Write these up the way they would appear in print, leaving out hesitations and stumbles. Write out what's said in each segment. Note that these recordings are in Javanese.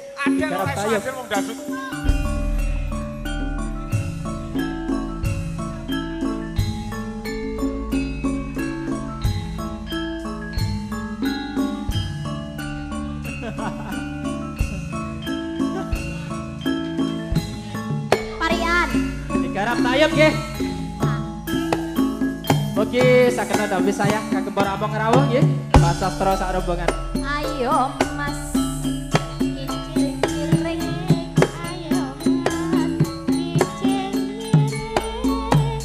Ada lo reso adil wong dangdut. Parian. Digarap tayep nggih. Mugi saged ndampi saya kagem para among rawuh nggih. Pak Sastra sak rombongan. Ayo Mas. Kicil miring. Ayo Mas. Kicil miring.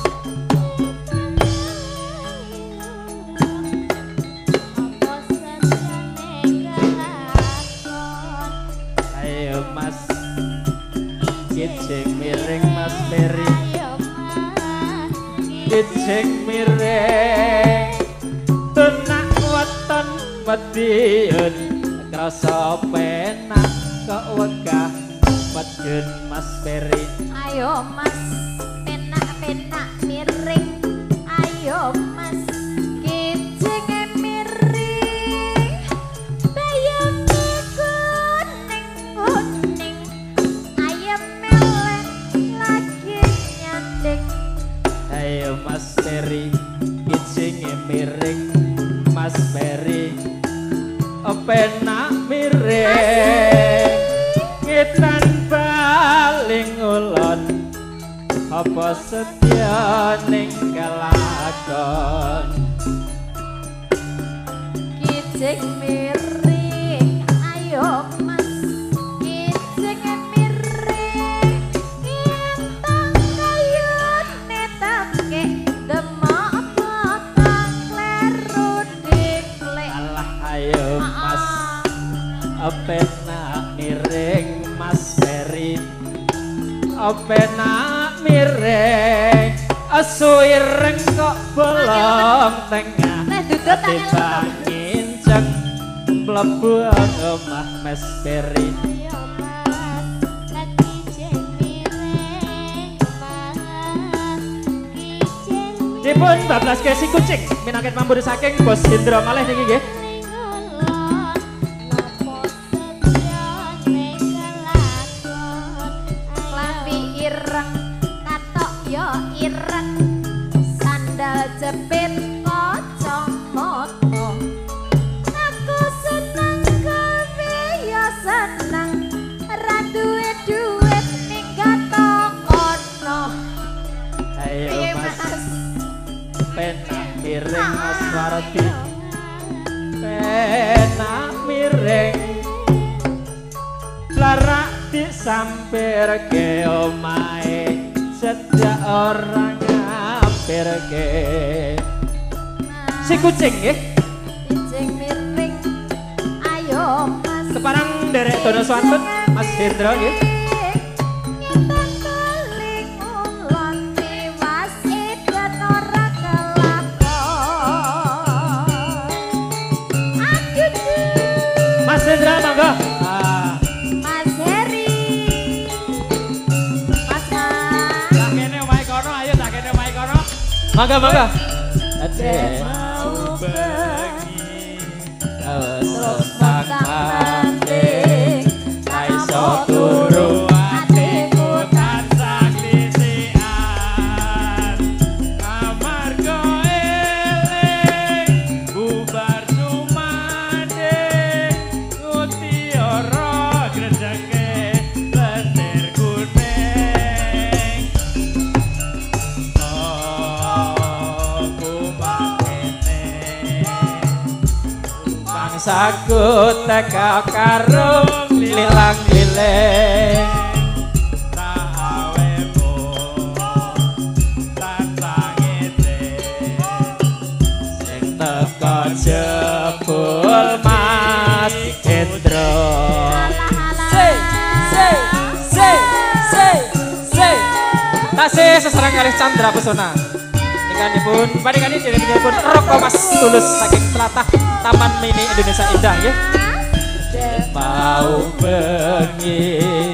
Apa senjane kelakon. Ayo Mas. Kicing miring Mas Peri. Ayo Mas. Kicing miring. Tunak weton mediun krasa penak kok wegah medun Mas Peri. Ayo Mas, penak-penak miring. Ayo Mas, kicenge miring. Bayame kuning-kuning. Ayam melek lagi nyanding. Ayo Mas Peri, kicinge miring Mas Peri. Penak miring ngetan baling ulon. Apa setya ning kelakon. Kicing miring. Ayo Mas, kicenge miring. Ngentong kayune take demok potong kleru diklek. Alah ayo Mas, penak miring Mas Peri. Penak miring suwireng kok bolong tengah. Timbang nginceng mlebu omah Mas Peri. Ayo Mas, kicing miring. Mas, kicing Dipun bablas ke si kucing minaket mambur saking Bos Hendra malih niki nggih. Jepit kacamata. Aku seneng kowe ya seneng. Ra duwe duit ninggato kono. Ayo Mas, penak miring Mas Wardi. Penak miring larak disampirke omahe sedak orang ngampirke. Si kucing nggih. Kicing miring. Ayo Mas. Separang derek dono swantun Mas Hendra nggih. Nyetan baling ulon tiwas edan ora kelakon. Aduh. Mas Hendra monggo. Mas Heri. Mas Mas. Tak kene omahe kono, ayo tak kene omahe kono. Monggo monggo. Ade. Mau bengi. Terus tak mati. Kaiso turu Atiku tansah klisikan. Amarga eling bubar sumanding. Mutiara gredheke lendir kuning. Aku makene bangsaku teka karo lilang-liling. awemu tansah ngene. Sing teka jebul Mas Hendra. Tasih seserang kalih Chandra Pesona. Ikanipun paningani jenenganipun Roko Mas Tulus saking Tlatah Taman Mini Indonesia Indah nggih. Mau bengi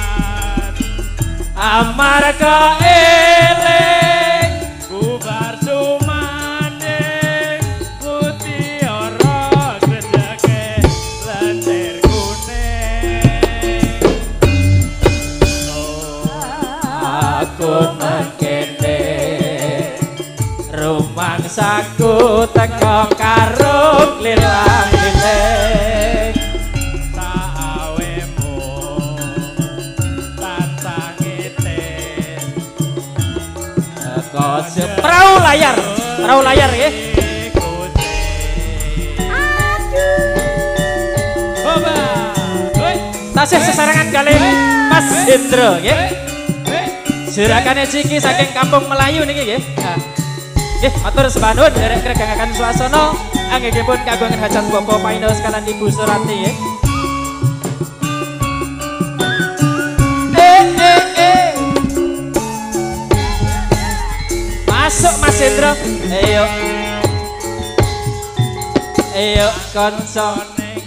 amarga eling bubar aku mengkene rumangsaku teko karo lilang-liling Saawemu tansah ngiten teko perahu layar ya tasih sesarangan kali Mas Hendro nggih. Jurakane Ciki saking Kampung Melayu niki nggih. Nggih, matur sembah nuwun derek gregangaken swasana anggegipun kagungan hajat Bapak Paino sekalian Ibu Surati nggih. Masuk Mas Hendro. Ayo kanca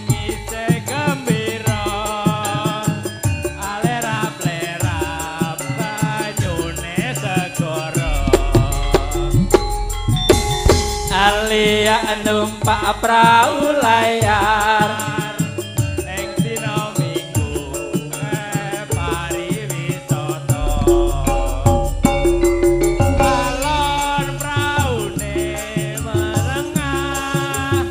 Alia numpak perahu layar ning dina Minggu pariwisata alon praune merengah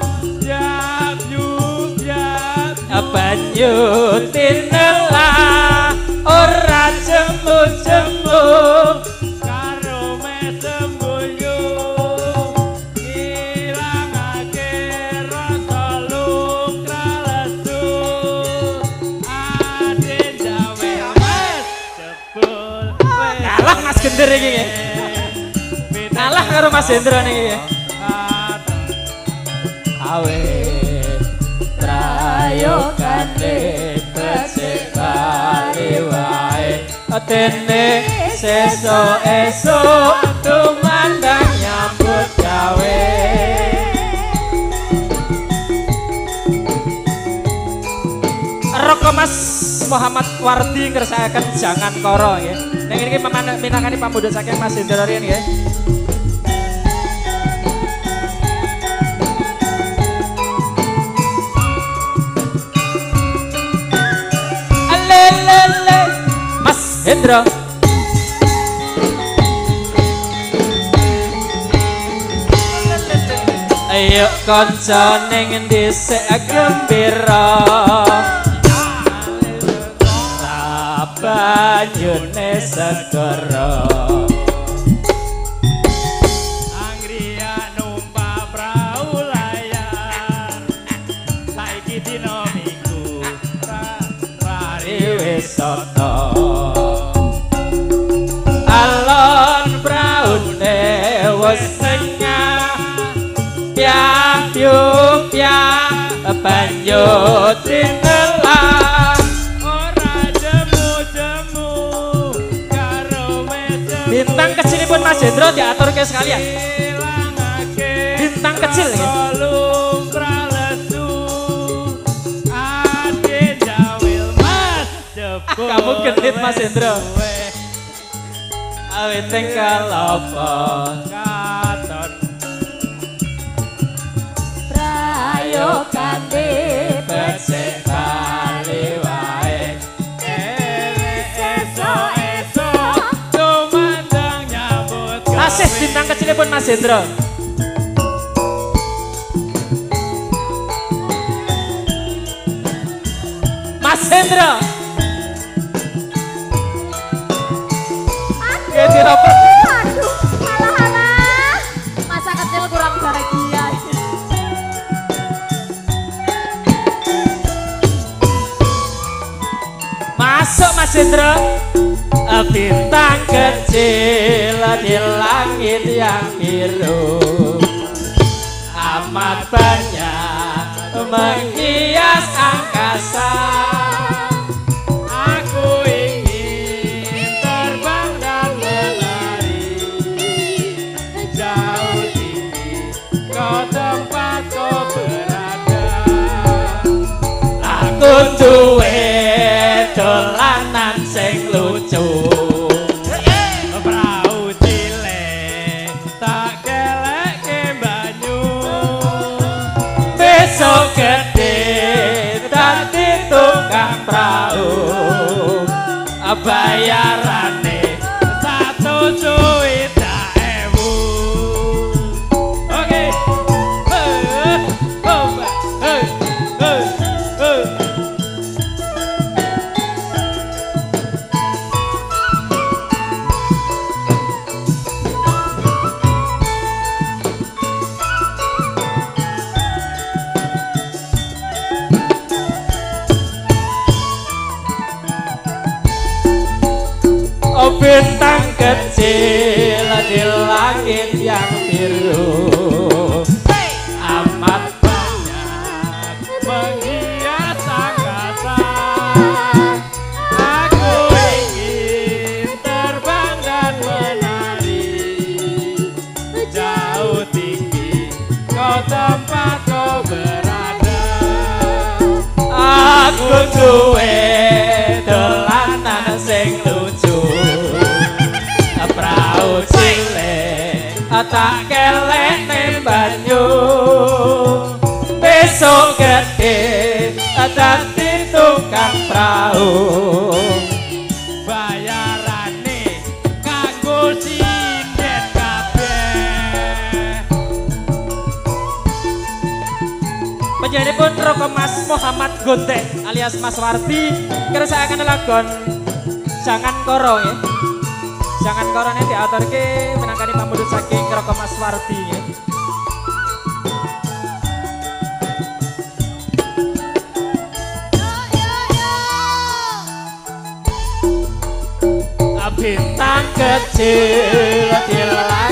jab banyu tinelah ora jemu-jemu karo mesem guyu ilangake rasa luka lesu ade jawe mas jebul kalah Mas Gender iki nggih. Kalah karo Mas Hendro niki nggih. Awe trayokane becik bali wae atene sesuk-esuk tumandang nyambut gawe Roko Mas Muhammad Wardi ngersakaken jangan koro nggih. Ning iki minangkani pamundhut saking Mas Hendro riyen nggih. Mas Hendro ayo kanca ning dhisik gembira banyune segara Anggria numpak perahu layar saiki dina Minggu pariwisata alon praune wis tengah piang banyu tinelah ora jemu-jemu karo mesem bintang kecilipun Mas Hendro diaturke sekalian ilangake bintang kecil ya lumrah lesu ade jawil mas jebul kamu genit Mas Hendro awet tengkal apa katon prayokane becik bali wae esok tumandang nyambut tasih bintang kecilipun Mas Hendro Mas Hendro Aduh, alah-alah. Masa kecil kurang bahagia. masuk Mas Hendro bintang kecil di langit yang biru amat banyak menghias angkasa aku ingin terbang dan berlari jauh tinggi ke tempat kau berada aku duwe dolanan sing lucu perahu cilik tak keleke banyu besok gede dadi tukang perahu bayarane bintang kecil di langit yang biru amat banyak menghias angkasa. Aku ingin terbang dan menari jauh tinggi kau tempat kau berada. aku duwe dolanan sing lucu prau cilik tak kelek ning banyu besok gede dadi tukang prau Bayarane kanggo sinden kabeh. Panjenenganipun Roko Mas Muhammad Gontek alias Mas Wardi kersakaken lagon Jangan Koro ya. Jangan Koro ini diaturke menangkani pamudut saking Roko Mas Wardi ya. Bintang kecil di langit